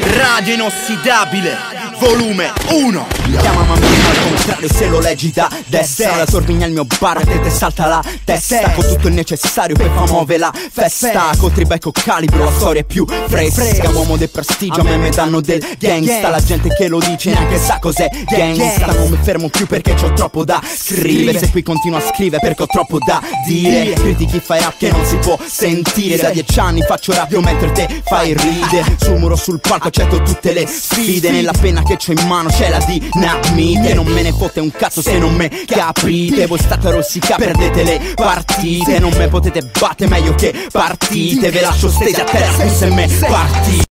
Radio inossidabile, volume 1. Chiama mamma al contrario se lo leggi da destra. La torvigna al mio bar e te salta la testa. Con tutto il necessario per fa muove la festa. Col tribeco calibro la storia è più fresca. Uomo del prestigio a me danno del gangsta. La gente che lo dice neanche sa cos'è gangsta. Non mi fermo più perché c'ho troppo da scrivere. Se qui continuo a scrivere perché ho troppo da dire. Critichi fai rap che non si può sentire. Da 10 anni faccio rap io mentre te fai ride. Sul muro sul palco accetto tutte le sfide. Nella penna che c'ho in mano c'è la dinamite. Non me ne fotte un cazzo se non me capite. Voi state a rosicà, perdete le partite. Non me potete battere meglio che partite. Ve lascio stesi a terra se me partite.